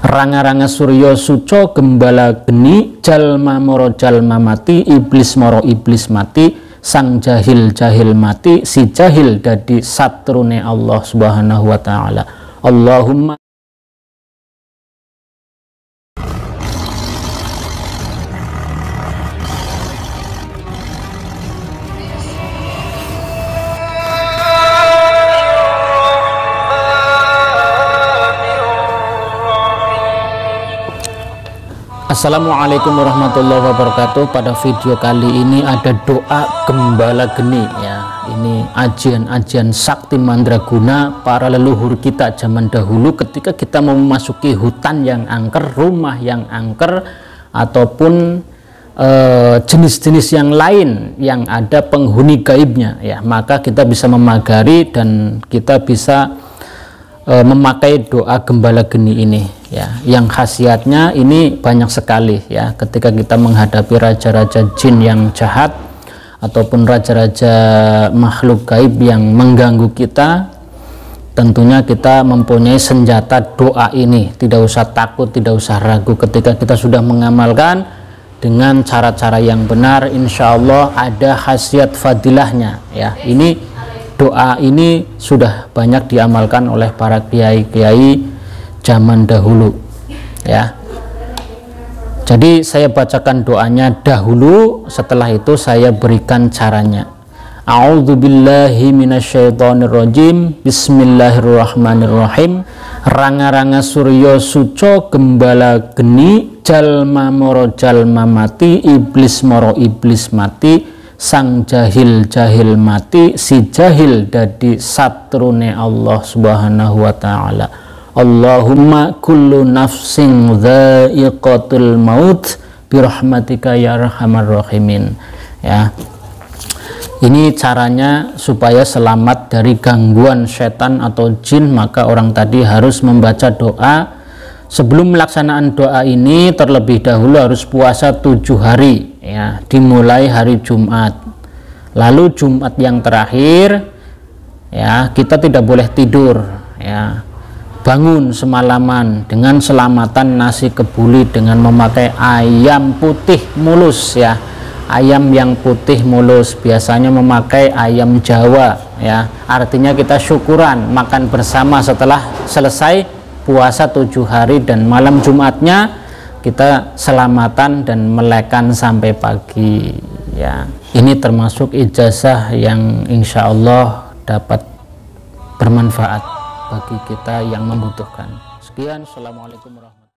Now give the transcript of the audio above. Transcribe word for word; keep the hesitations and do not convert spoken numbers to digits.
ranga-ranga surya suco gembala geni, jalma moro jalma mati, iblis moro iblis mati, sang jahil jahil mati, si jahil dadi satrune Allah Subhanahu wa taala. Allahumma Assalamualaikum warahmatullahi wabarakatuh. Pada video kali ini ada doa gembala geni ya. Ini ajian-ajian sakti mandraguna para leluhur kita zaman dahulu ketika kita mau memasuki hutan yang angker, rumah yang angker, ataupun jenis-jenis uh, yang lain yang ada penghuni gaibnya ya, maka kita bisa memagari dan kita bisa uh, memakai doa gembala geni ini ya, yang khasiatnya ini banyak sekali ya. Ketika kita menghadapi raja-raja jin yang jahat ataupun raja-raja makhluk gaib yang mengganggu kita, tentunya kita mempunyai senjata doa ini. Tidak usah takut, tidak usah ragu. Ketika kita sudah mengamalkan dengan cara-cara yang benar, insya Allah ada khasiat fadilahnya ya. Ini doa ini sudah banyak diamalkan oleh para kiai-kiai zaman dahulu ya. Jadi saya bacakan doanya dahulu, setelah itu saya berikan caranya. A'udzubillahi minasyaitonirrajim. Bismillahirrahmanirrahim. Ranga-ranga surya suco gembala geni, jalma moro jalma mati, iblis moro iblis mati, sang jahil jahil mati, si jahil dadi satrune Allah Subhanahu wa taala. Allahumma kullu nafsin dha'iqatul maut birahmatika ya arhamar rahimin ya. Ini caranya supaya selamat dari gangguan setan atau jin, maka orang tadi harus membaca doa. Sebelum melaksanaan doa ini terlebih dahulu harus puasa tujuh hari ya, dimulai hari Jumat, lalu Jumat yang terakhir ya kita tidak boleh tidur ya, bangun semalaman dengan selamatan nasi kebuli dengan memakai ayam putih mulus ya, ayam yang putih mulus, biasanya memakai ayam Jawa ya, artinya kita syukuran makan bersama setelah selesai puasa tujuh hari, dan malam Jumatnya kita selamatan dan melekan sampai pagi ya. Ini termasuk ijazah yang insya Allah dapat bermanfaat bagi kita yang membutuhkan. Sekian, assalamualaikum warahmatullahi wabarakatuh.